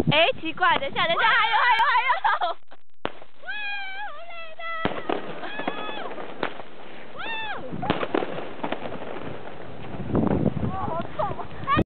哎，奇怪，等一下，还有。